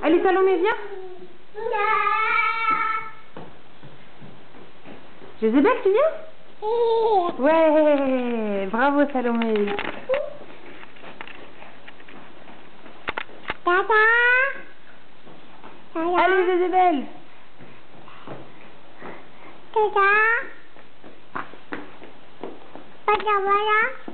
Allez, Salomé, viens. Jézabel, tu viens? Ouais, bravo Salomé. Allez, Jézabel. Voilà.